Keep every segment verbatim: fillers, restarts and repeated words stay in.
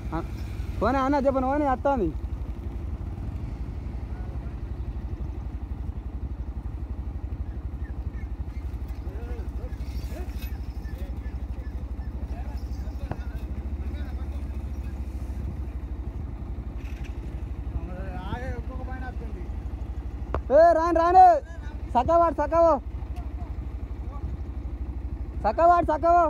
పోనీ అన్న చెప్పను పోనీ వస్తుంది ఏ రాని రాని సక్కవాడు సక్కవో సక్కవాడు సక్కవో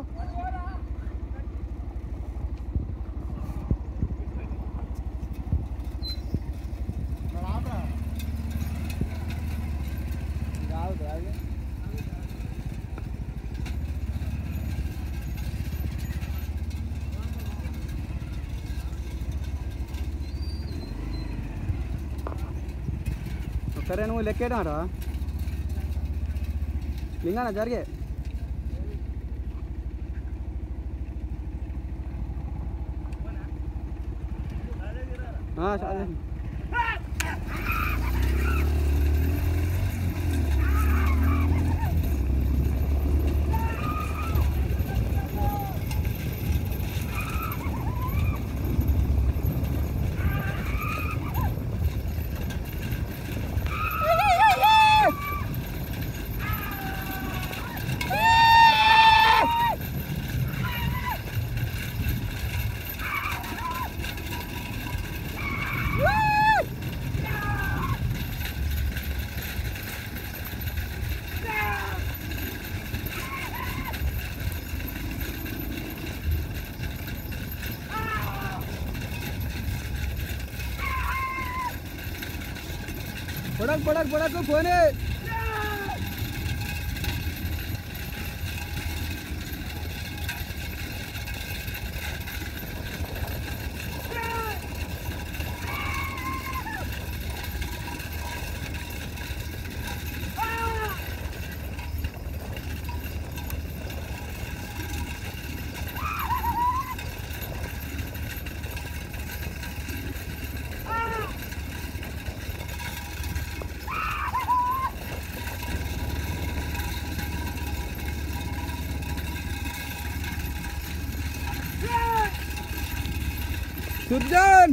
సరే నువ్వు లెక్కేయడం రా లింగానా జరిగే సరే पड़क पड़क पड़क फोने सुरजन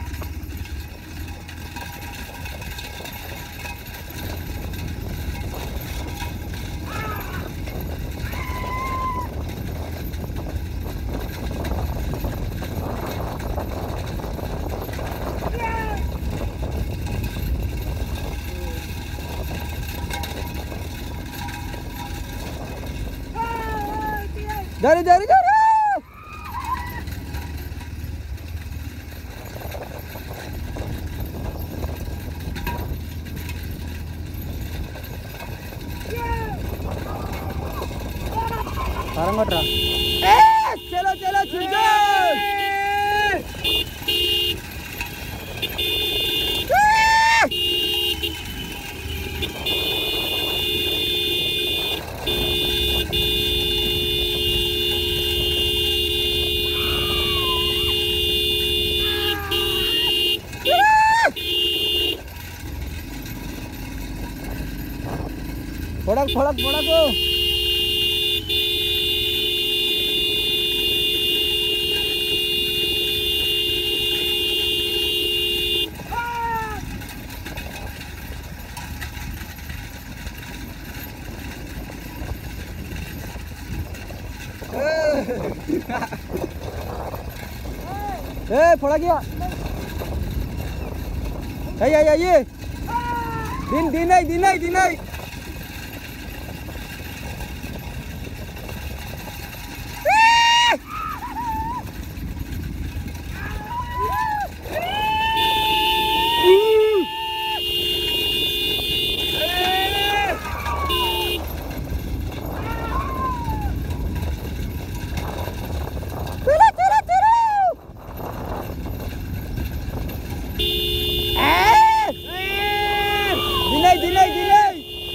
जारी जारी जारी सारंगोट्रा चलो चलो चलो फड़क फड़क फड़क ए फड़ा गया ए ये ये दिन दिन नहीं दिन नहीं दिन नहीं Dinay, dinay, dinay.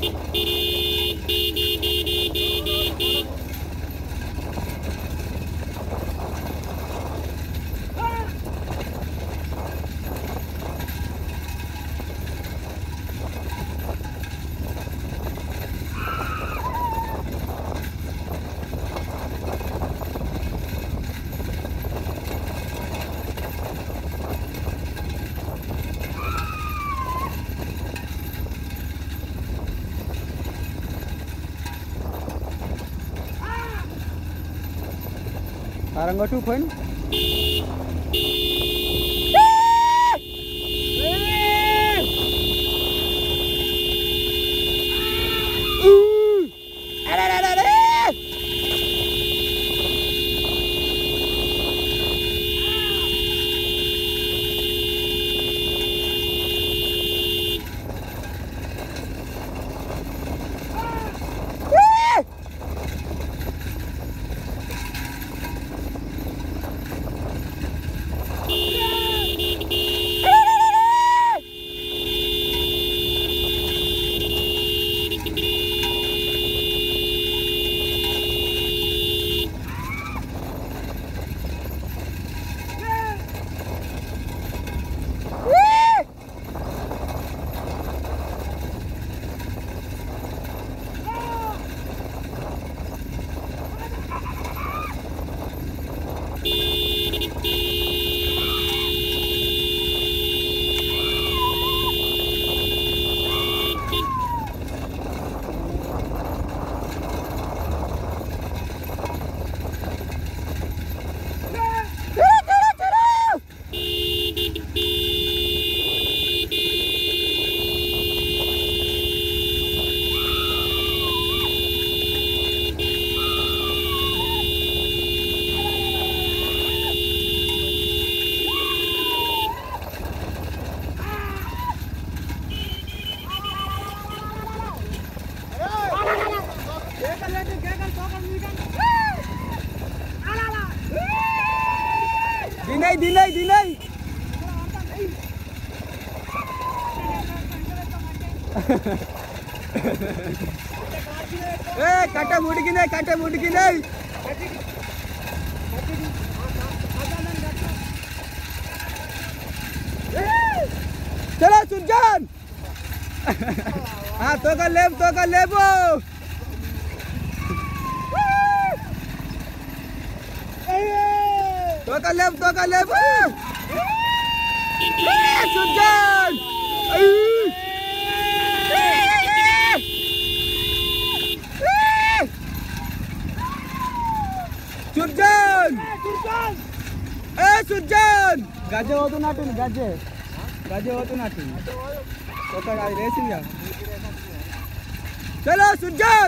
Arangga two point. Dinay, dinay, dinay. Eh, kata mudikinay, kata mudikinay. Chalo Surjan. Ah, toka leb, toka lebo. Toka leb, toka lebo. Eh, Surjan. Surjan. Eh, Surjan. Gaje అవుతున్నట్టు gaje. Gaje అవుతున్నట్టు. ఒక అది racing. చలో Surjan.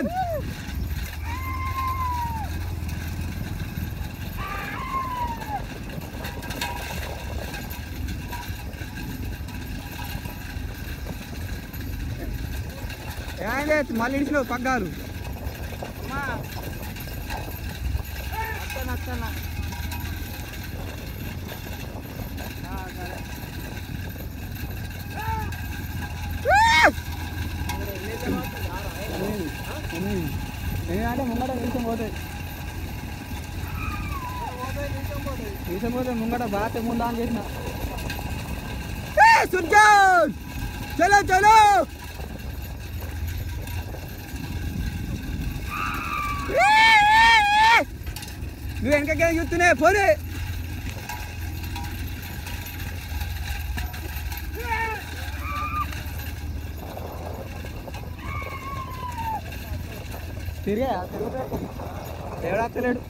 ఏంలే మళ్ళీ ఇడిచిలో పగ్గాలు అమ్మా అత్తన అత్తన నేనంటే ముంగట నిమిషం పోతాయి నిమిషం పోతే ముంగట బాగా ముందు ఆన్ చేసిన Surjan చలో చలో నువ్వు వెనక చూస్తూనే పోలే తిరిగా ఎవడక్కలేడు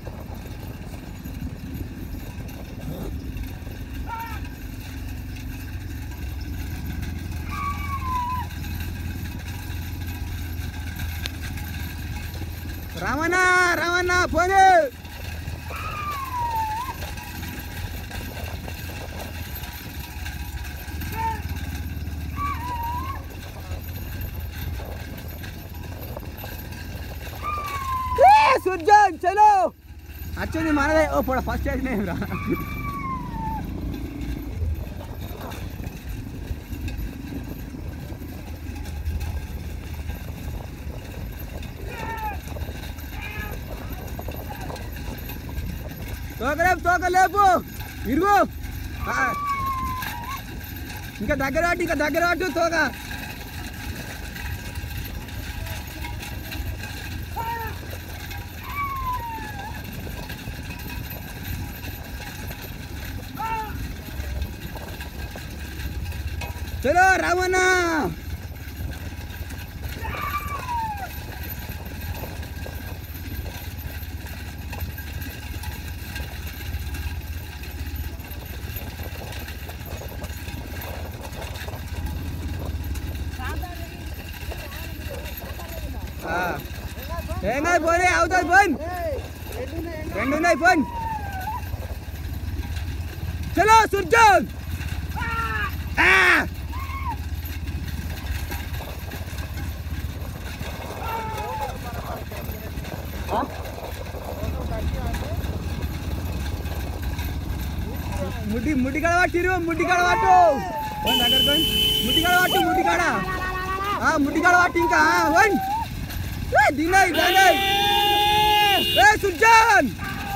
రావణ రావణ పోలే Surjan चलो actually मारा ओ पड़ा फर्स्ट स्टेज नहीं रहा తోకలేపు తోకలేపు ఇరుగు ఇంకా దగ్గర వాటి ఇంకా దగ్గర వాటు తోక చలో రావణ ఏంగా పోనీ అవుతుంది ఫోన్ రెండు ఉన్నాయి ఫోన్ చలో సుర్జన్ ముడ్డి ముడ్డి కాడ పట్టిరు ముడ్డి కాడ పట్టు దగ్గర ముడ్డి కాడ పట్టు ముడ్డి కాడ ముడ్డి కాడ పట్టి ఇంకా వన్ దినాయి దినాయి ఏ సుజాన్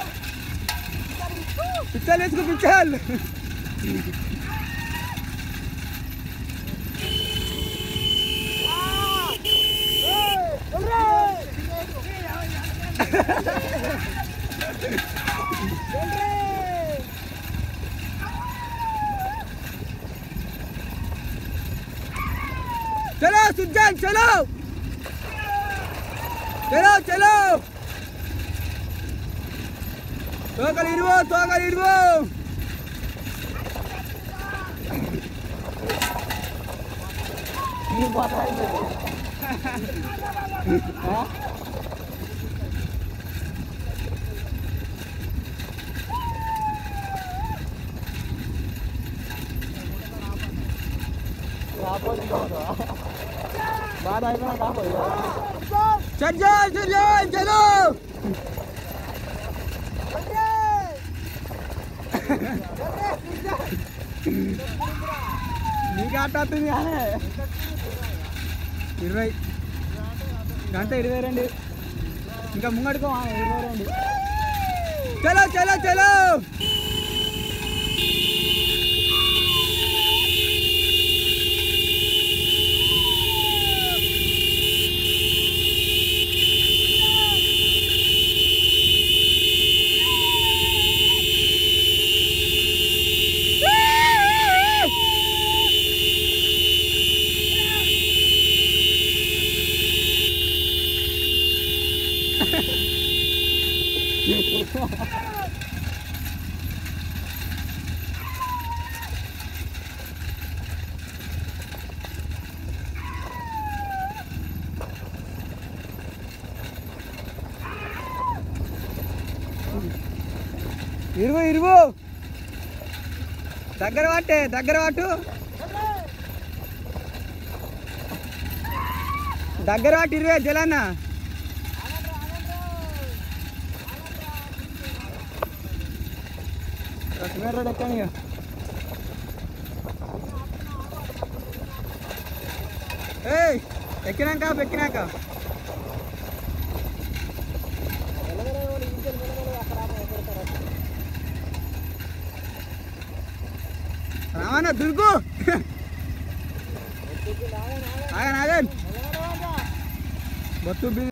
పిచ్చల్ వేసుకో పిచ్చల్ चलो सुजान चलो चलो चलो तो कल इरवो तो कल इरवो ये बात है हां बाद आएगा ना चल चल चल चलो నీకు ఆటవుతుంది ఇరవై గంట ఇరవై రెండు ఇంకా ముంగడుకో ఇరవై రెండు చలో చలో చలో ఇరువు ఇరువు దగ్గర వాటే దగ్గర వాటు దగ్గర వాటి ఇరువే జలన్న రోడ్ ఎక్కాను ఇక ఏయ్ ఎక్కినాక ఎక్కినాక రావణ దుర్గు ఆగన్ ఆగన్ బొత్తు